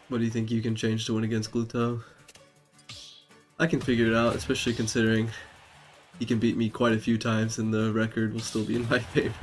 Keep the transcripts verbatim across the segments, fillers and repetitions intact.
What do you think you can change to win against Gluto? I can figure it out, especially considering he can beat me quite a few times and the record will still be in my favor.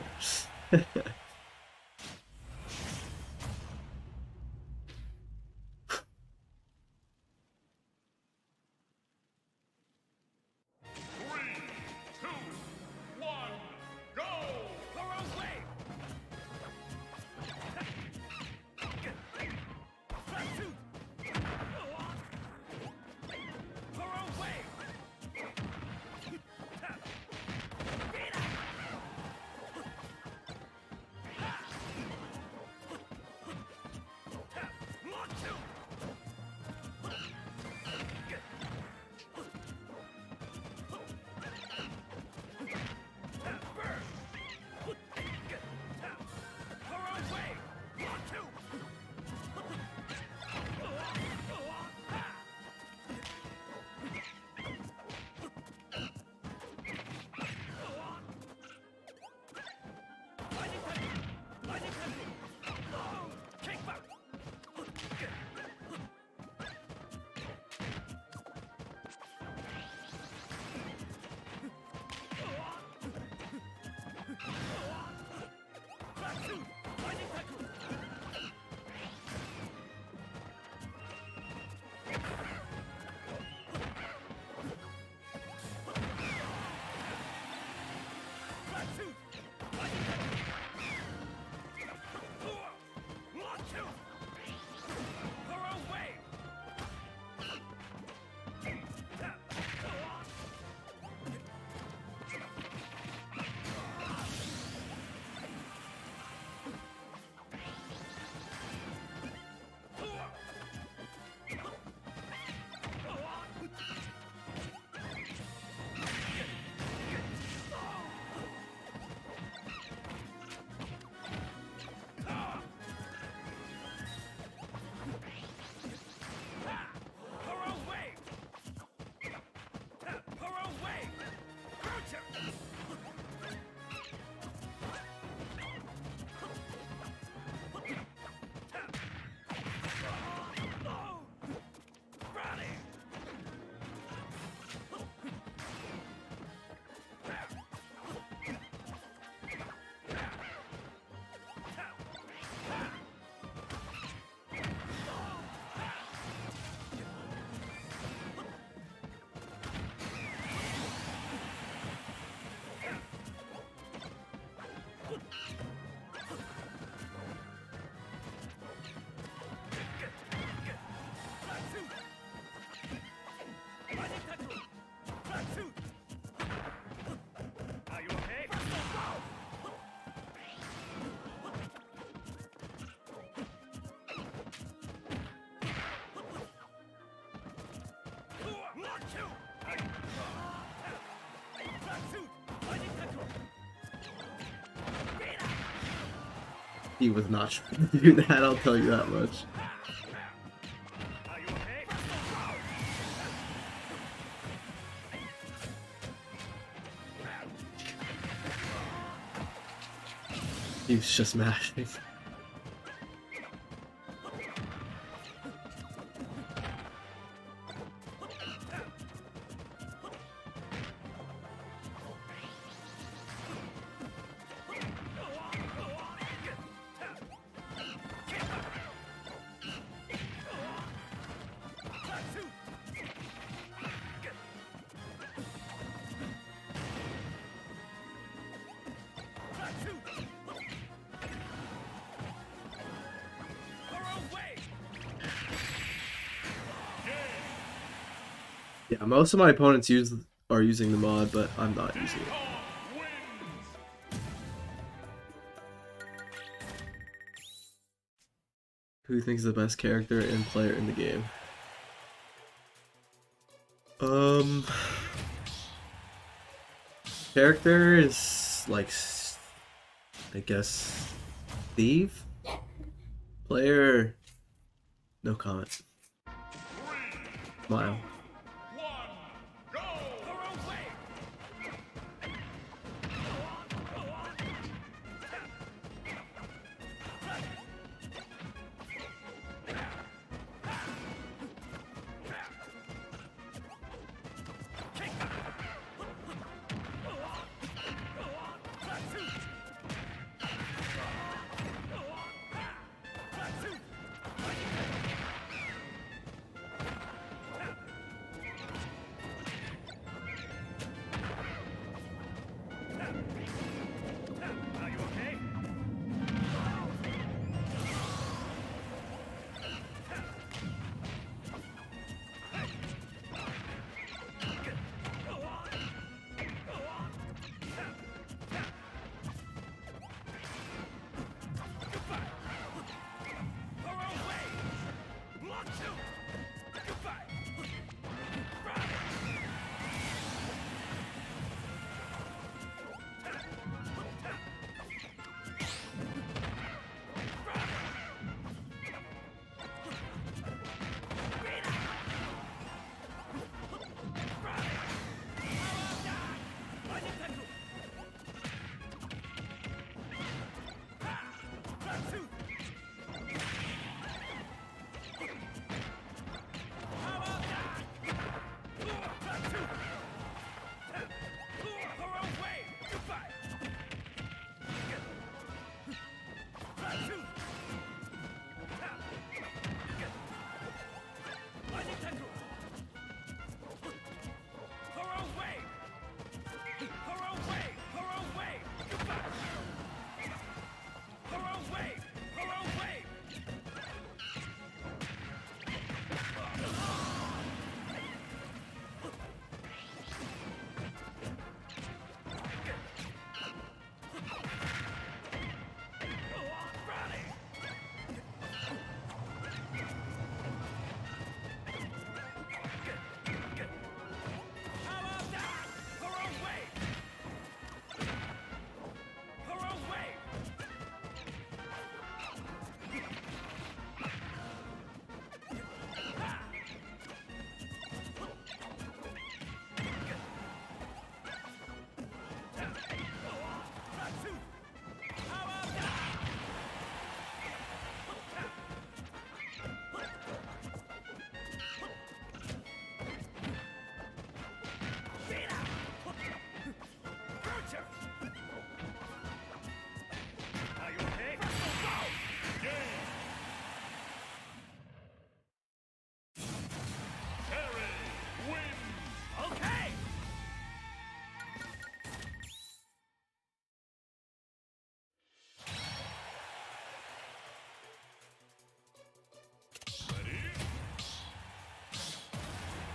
He was not trying to do that, I'll tell you that much. He was just mashing. Yeah, most of my opponents use are using the mod, but I'm not using it. Who do you think is the best character and player in the game? Um, character is like, I guess, Steve. Player, no comment. Smile.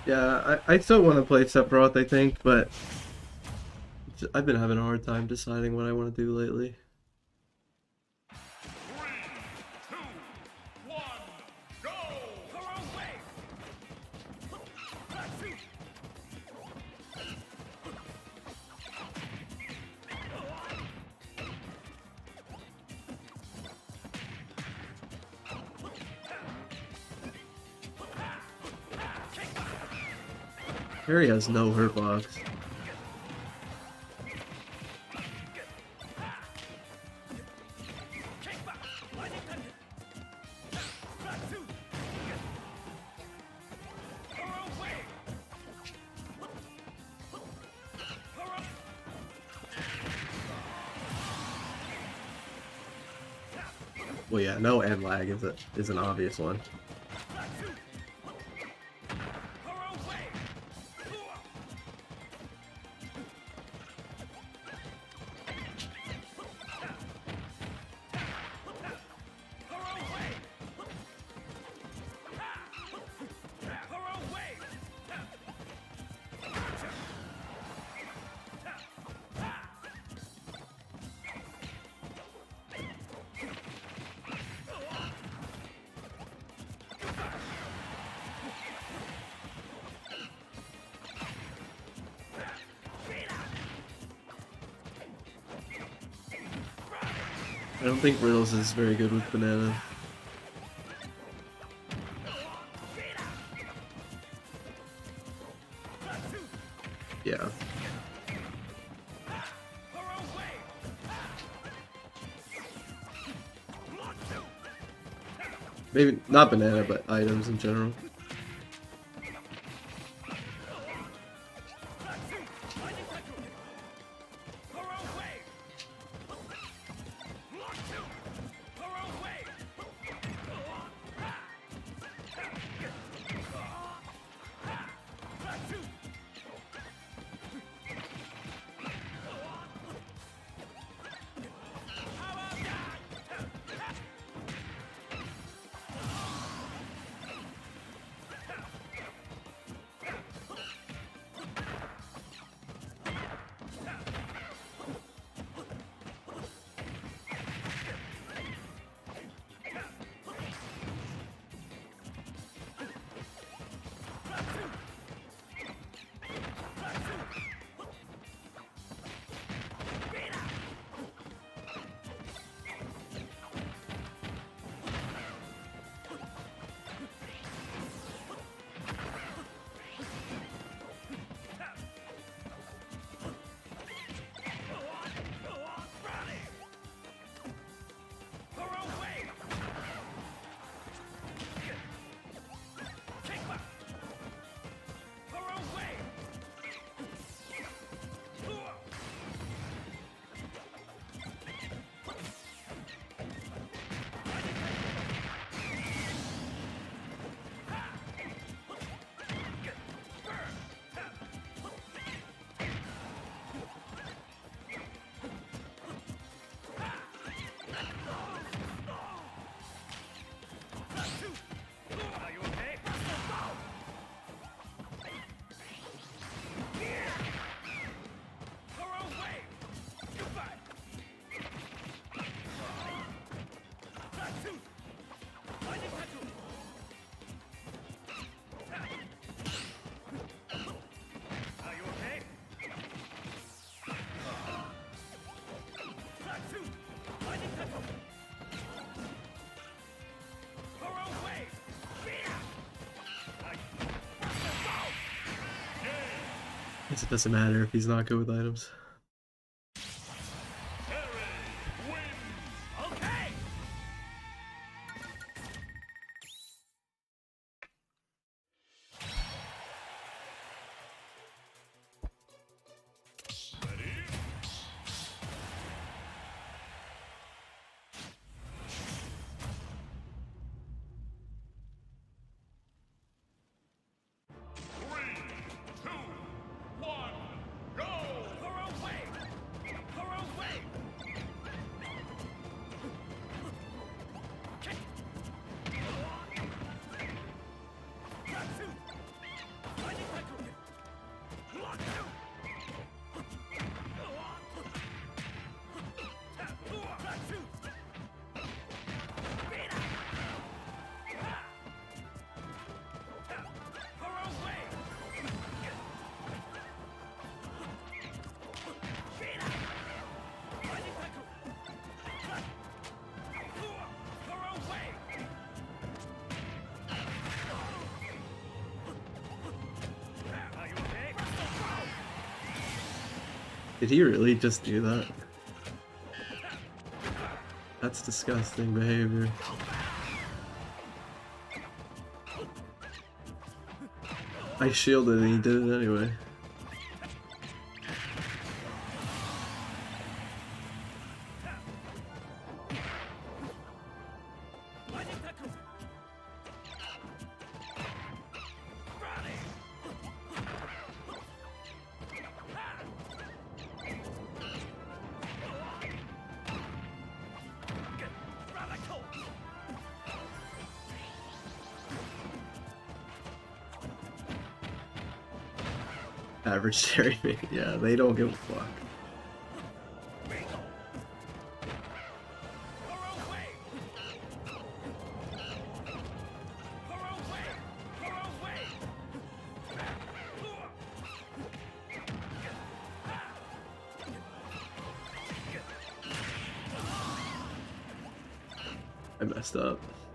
Yeah, I, I still want to play Sephiroth, I think, but I've been having a hard time deciding what I want to do lately. Harry has no hurt box. Well, yeah, no end lag is a is an obvious one. I don't think Riddles is very good with banana. Yeah. Maybe not banana, but items in general. It doesn't matter if he's not good with items. Did he really just do that? That's disgusting behavior. I shielded and he did it anyway. Average Terry mate, yeah, they don't give a fuck. I messed up.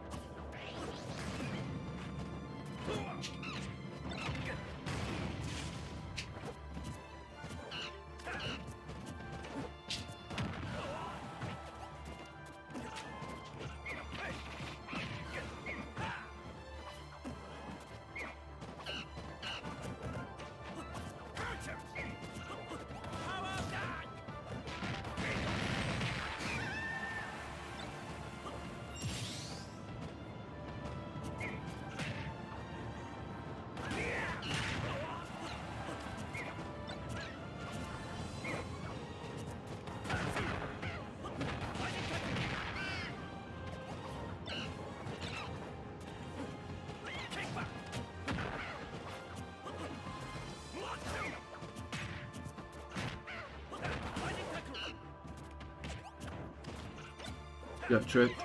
Got tricked.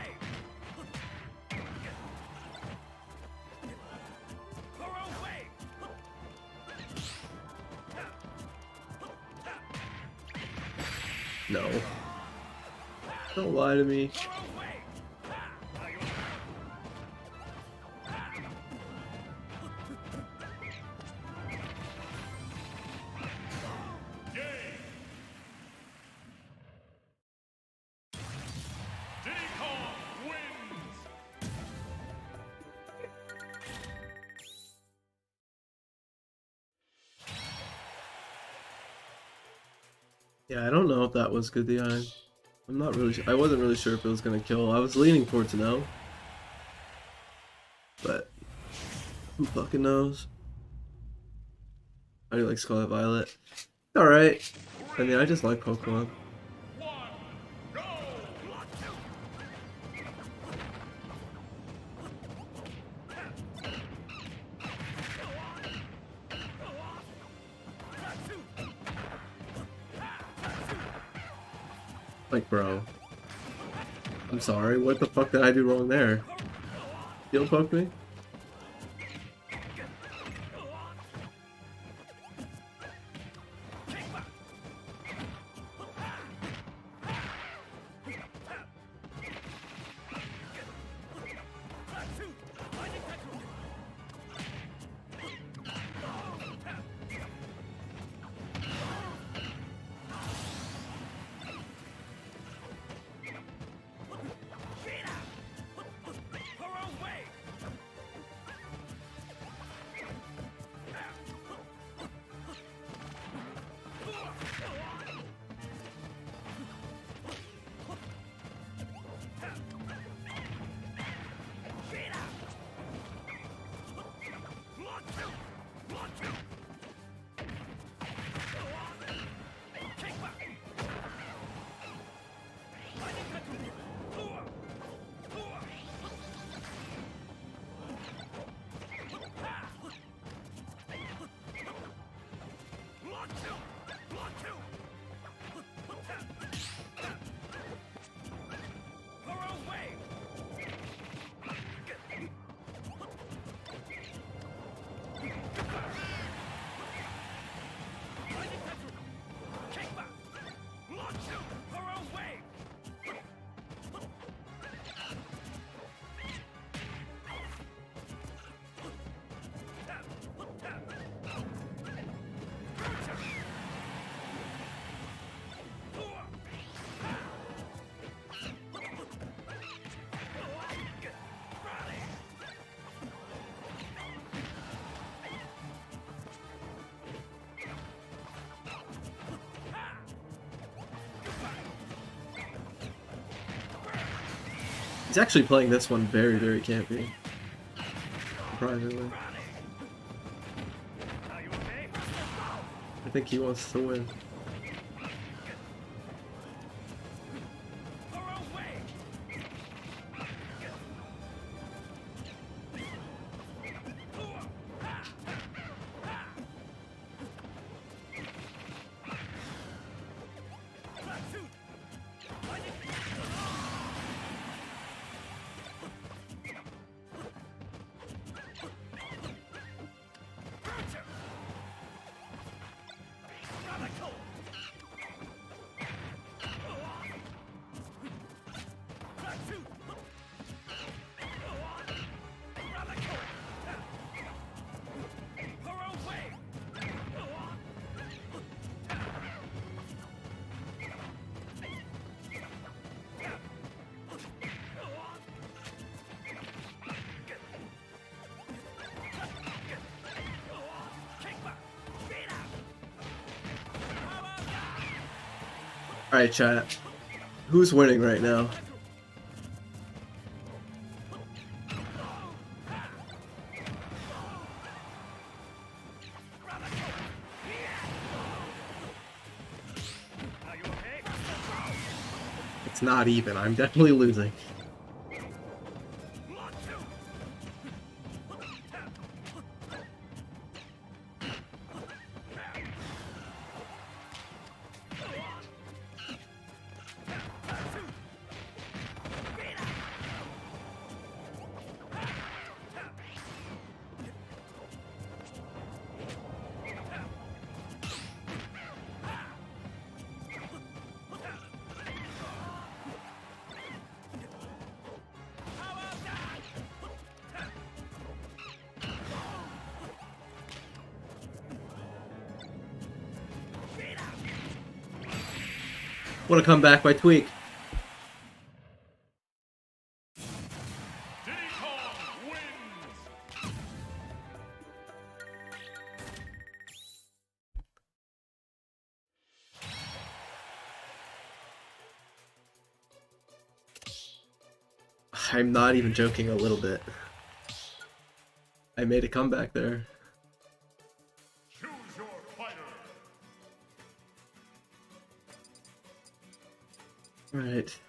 No. Don't lie to me. Yeah, I don't know if that was good. The eye. I'm not really. I wasn't really sure if it was gonna kill. I was leaning towards no, but who fucking knows? How do you like Scarlet Violet? All right. I mean, I just like Pokemon. Like, bro. I'm sorry, what the fuck did I do wrong there? Heal poke me? He's actually playing this one very, very campy. Surprisingly. I think he wants to win. Alright, chat. Who's winning right now? It's not even. I'm definitely losing. Want to come back by Tweak. I'm not even joking a little bit. I made a comeback there. Choose your fighter. Right.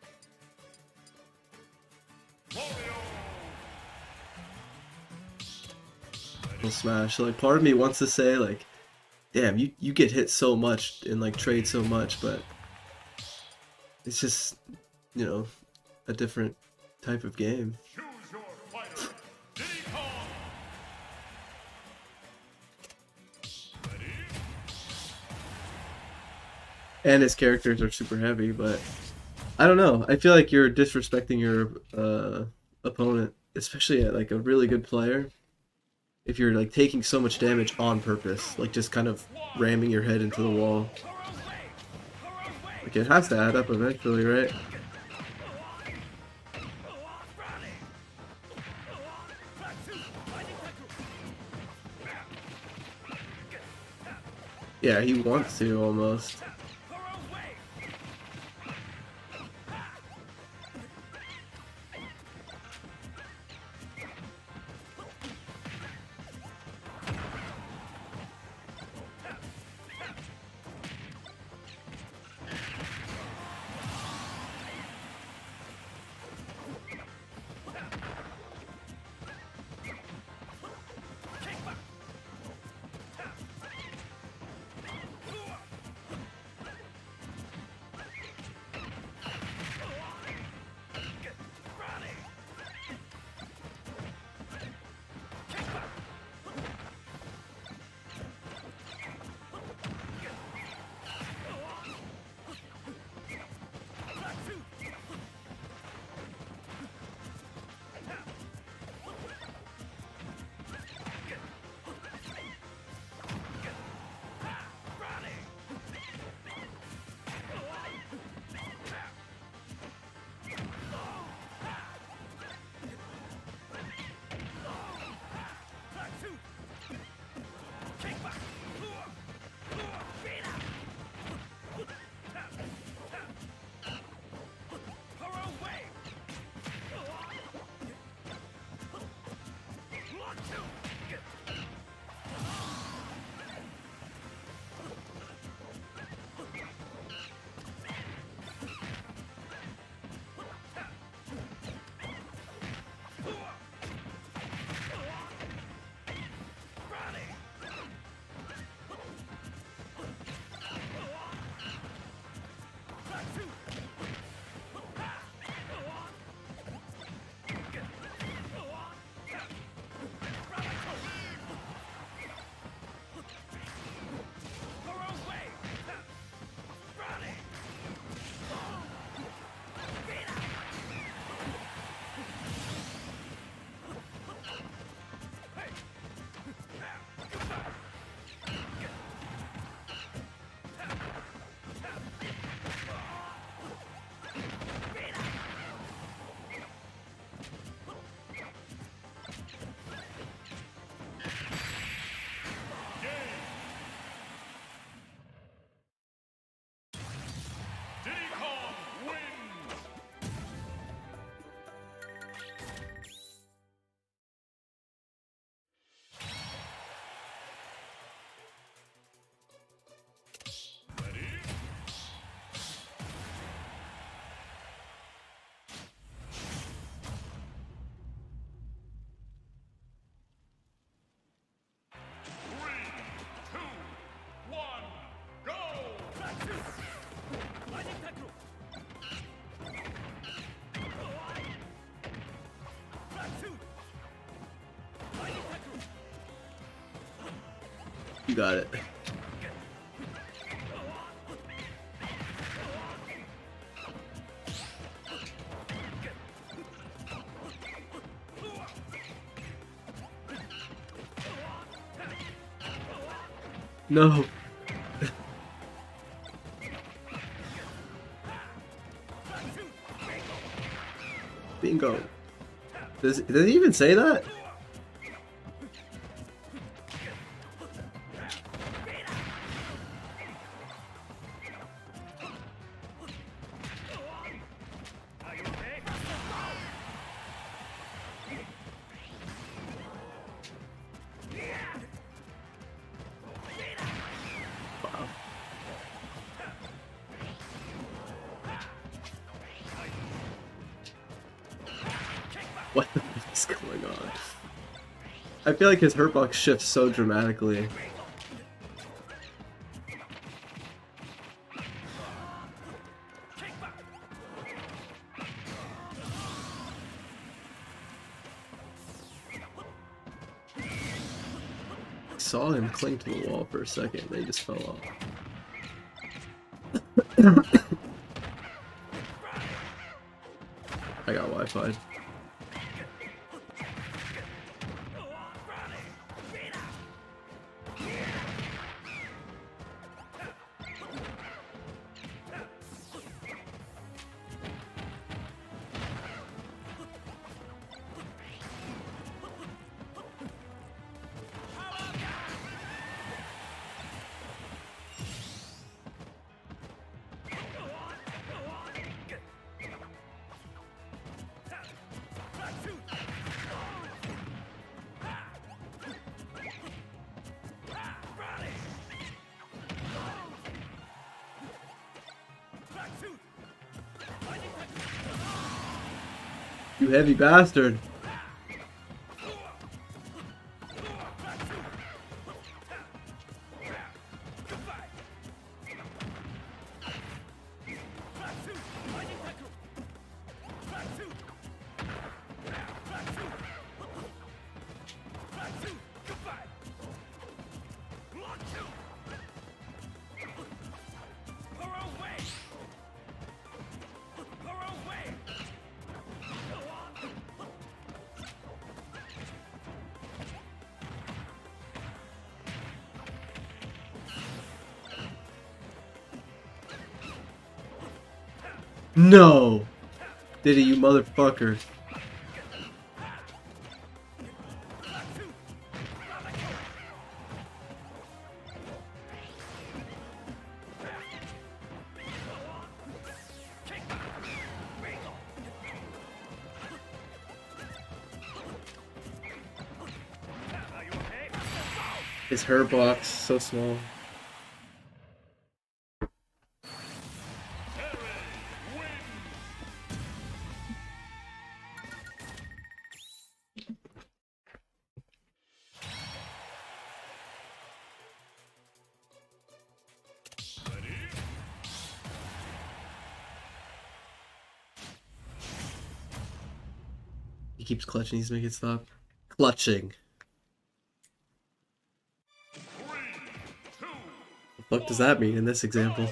Full smash. So, like, part of me wants to say, like, damn, you, you get hit so much and, like, trade so much, but it's just, you know, a different type of game. Choose your fighter. Diddy Kong. Ready? And his characters are super heavy, but I don't know. I feel like you're disrespecting your uh, opponent, especially at, like, a really good player. If you're, like, taking so much damage on purpose, like, just kind of ramming your head into the wall. Like, it has to add up eventually, right? Yeah, he wants to, almost. You got it. No. Bingo. Does, does he even say that? Wow. What the fuck is going on? I feel like his hurtbox shifts so dramatically. I saw him cling to the wall for a second, then he just fell off. I got Wi-Fi. You heavy bastard. No! Did it, you motherfucker. His hurt box, so small. He keeps clutching, he's making it stop. Clutching. What the fuck does that mean in this example?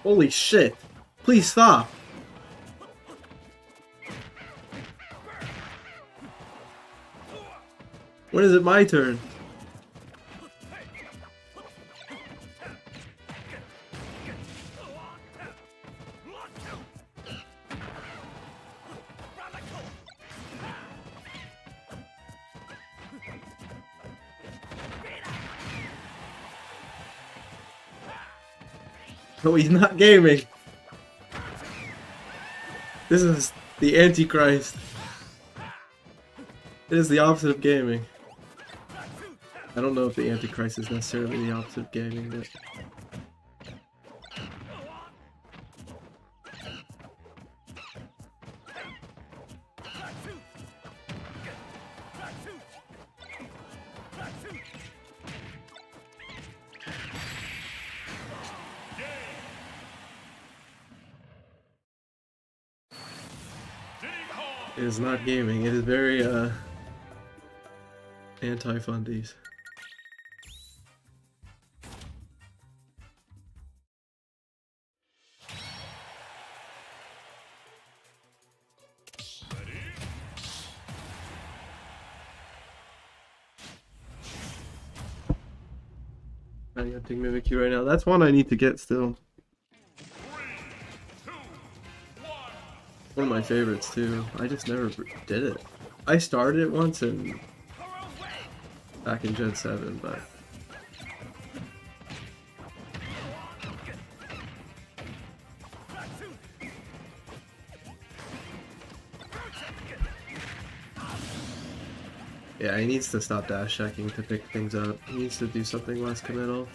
Holy shit! Please stop! When is it my turn? No, he's not gaming. This is the Antichrist. It is the opposite of gaming. I don't know if the Antichrist is necessarily the opposite of gaming, but... It is not gaming. It is very, uh... anti-fundies. I'm hunting Mimikyu right now. That's one I need to get still. One of my favorites too. I just never did it. I started it once and back in Gen seven, but yeah, he needs to stop dash checking to pick things up. He needs to do something less committal.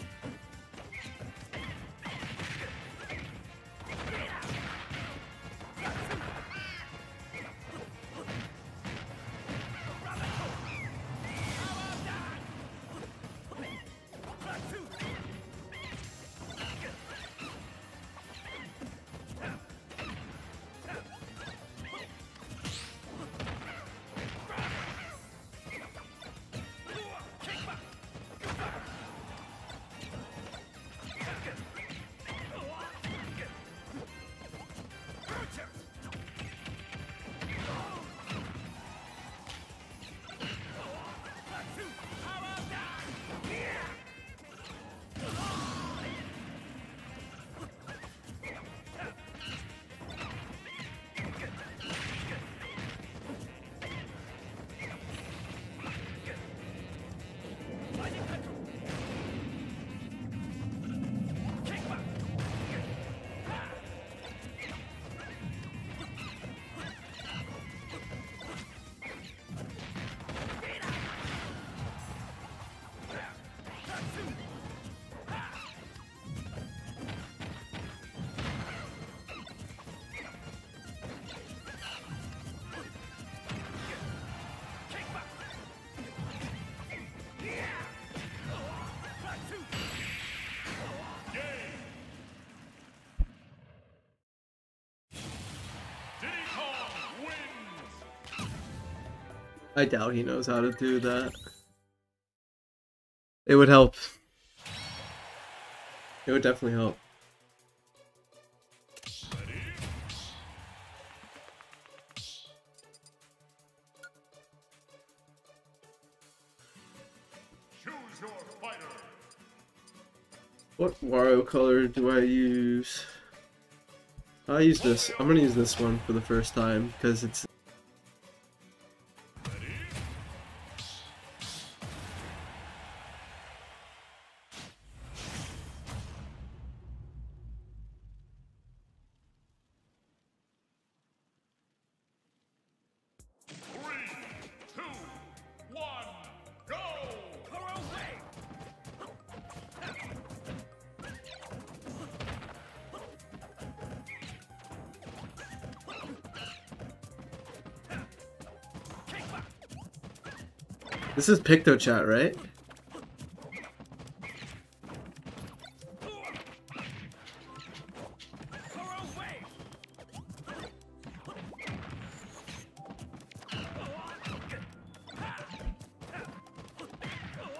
I doubt he knows how to do that. It would help. It would definitely help. Choose your fighter. What Wario color do I use? I use this. I'm gonna use this one for the first time because it's This is PictoChat, right?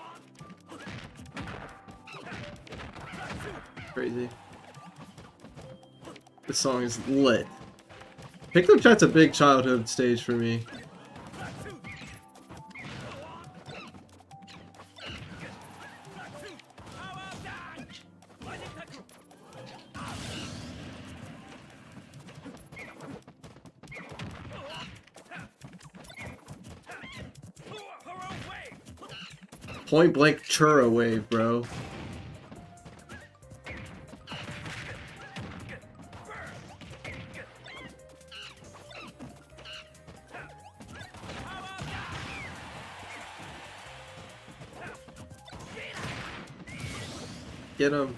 Crazy. This song is lit. Pickup Chat's a big childhood stage for me. Point blank churro wave, bro. Get him.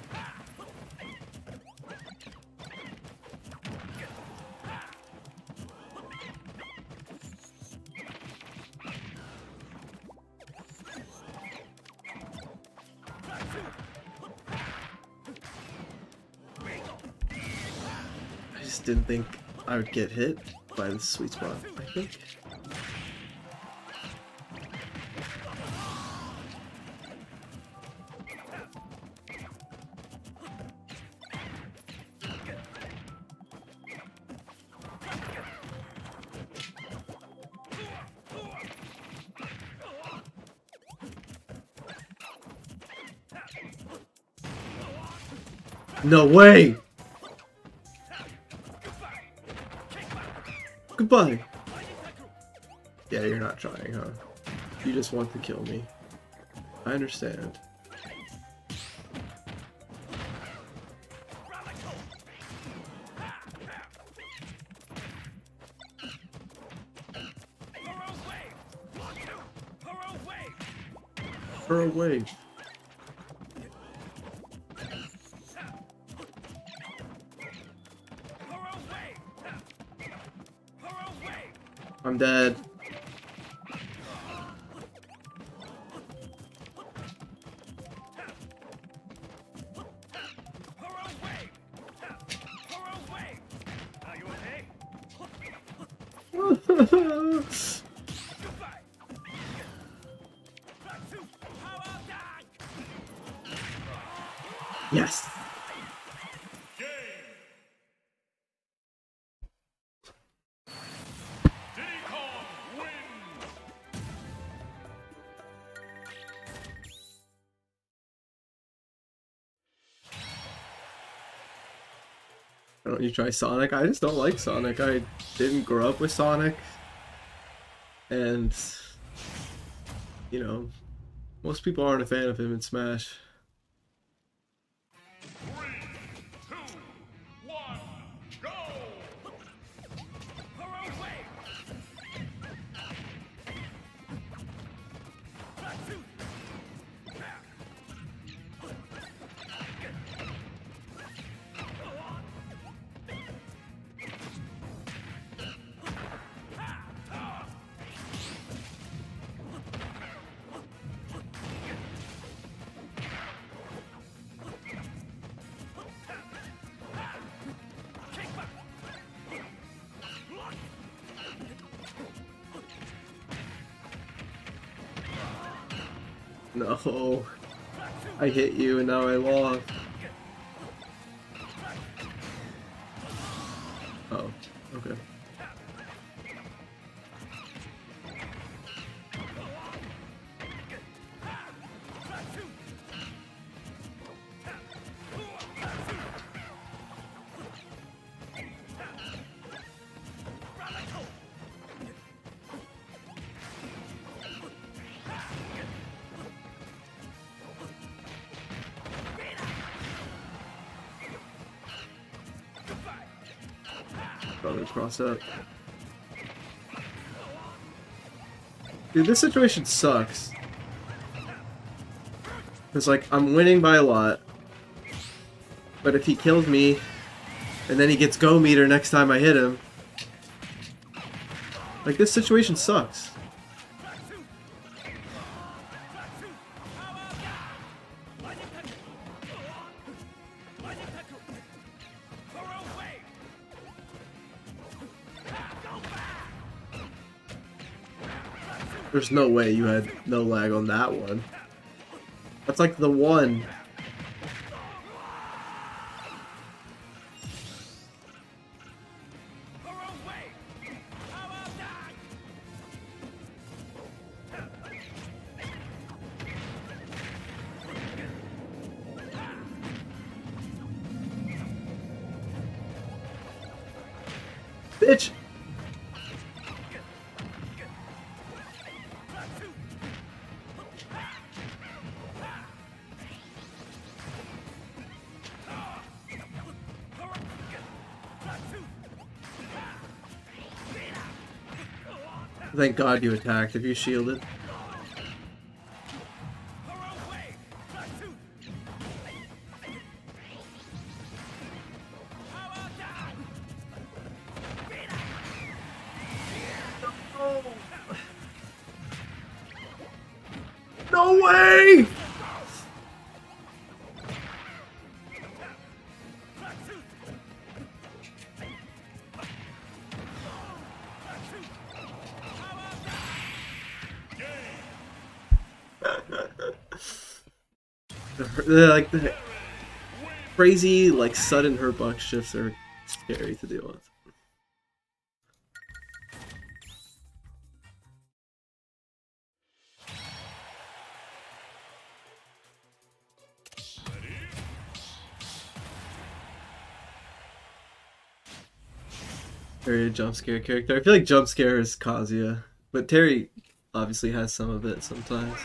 I just didn't think I would get hit by this sweet spot, I think. No way! Goodbye! Yeah, you're not trying, huh? You just want to kill me. I understand. For a wave. I'm dead. Yes. Why don't you try Sonic? I just don't like Sonic. I didn't grow up with Sonic. And, you know, most people aren't a fan of him in Smash. No, I hit you and now I lost. Oh, okay. Probably cross up. Dude, this situation sucks. It's like, I'm winning by a lot. But if he kills me, and then he gets go meter next time I hit him. Like, this situation sucks. There's no way you had no lag on that one. That's like the one. bitch! Thank God you attacked if you shielded. No way! the, like the crazy, like sudden hurt box shifts are scary to deal with. Very jump scare character. I feel like jump scare is Kazuya, but Terry obviously has some of it sometimes.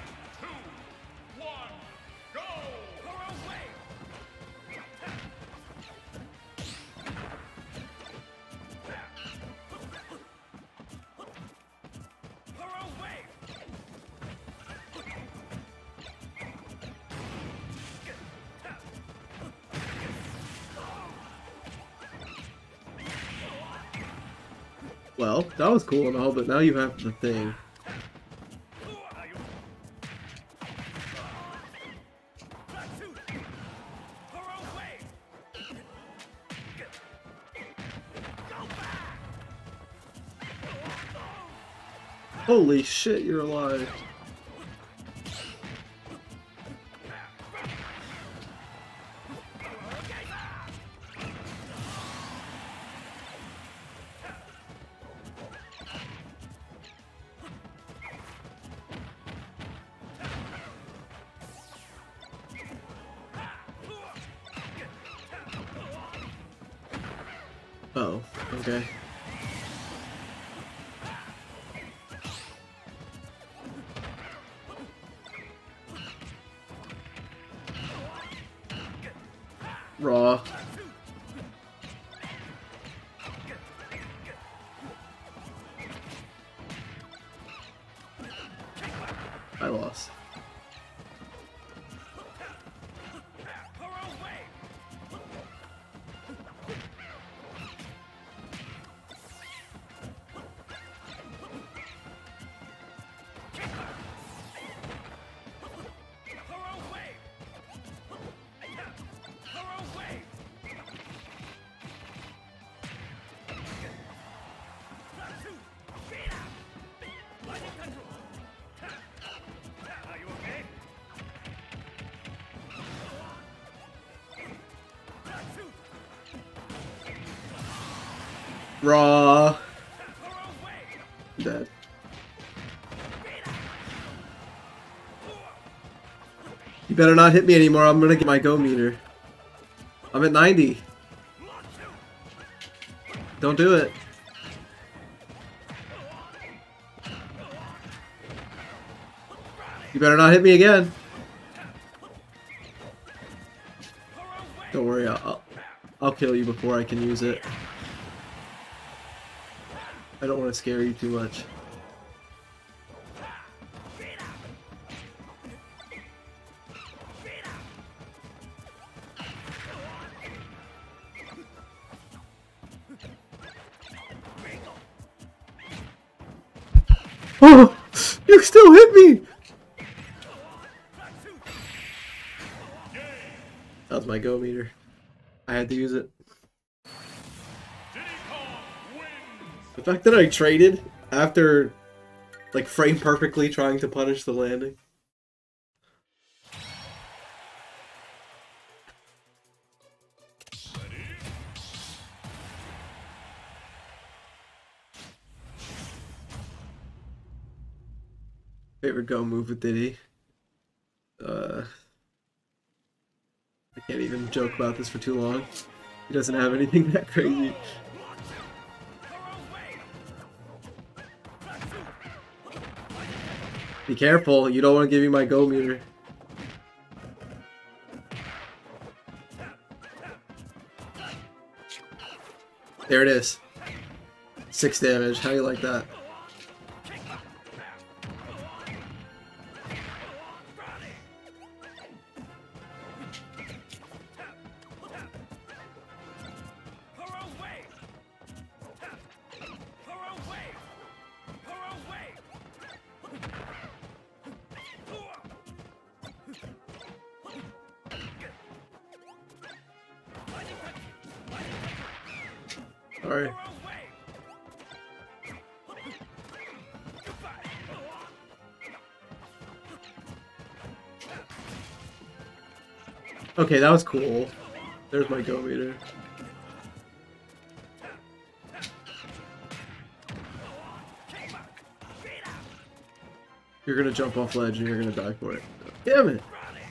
Well, that was cool and all, but now you have the thing. Holy shit, you're alive. Oh, okay. Raw. I lost. Raw. Dead. You better not hit me anymore. I'm gonna get my go meter. I'm at ninety. Don't do it. You better not hit me again. Don't worry, I'll, I'll, I'll kill you before I can use it. I don't want to scare you too much. Oh! You still hit me! That was my go meter. I had to use it. The fact that I traded after, like, frame perfectly trying to punish the landing. Favorite go move with Diddy? Uh, I can't even joke about this for too long. He doesn't have anything that crazy. Be careful, you don't want to give me my go meter. There it is. Six damage. How do you like that? Sorry. Okay, that was cool. There's my go meter. You're gonna jump off ledge and you're gonna die for it. Damn it!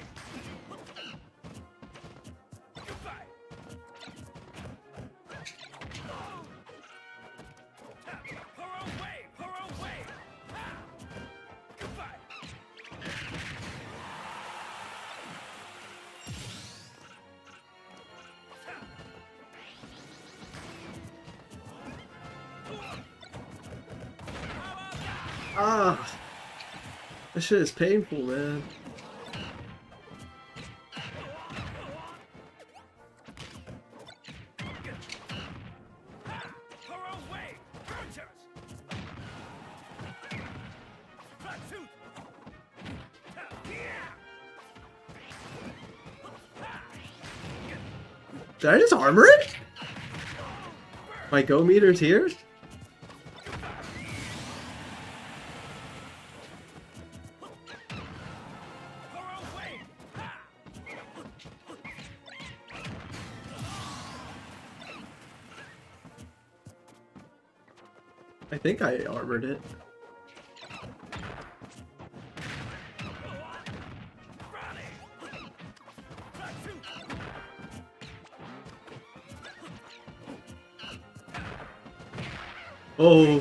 Ah! This shit is painful, man. Did I just armor it? My go meter's here? I think I armored it. Oh.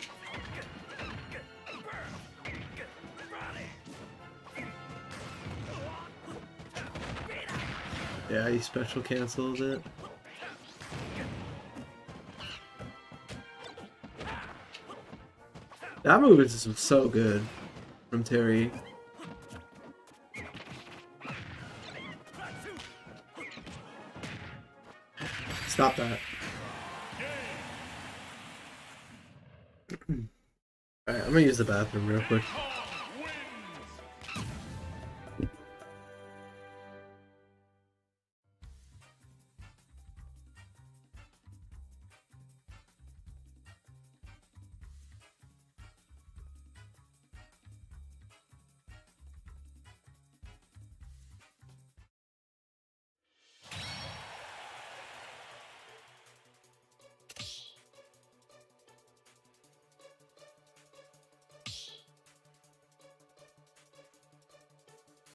Yeah, he special cancels it. That move is so good from Terry. Stop that. Alright, I'm gonna use the bathroom real quick.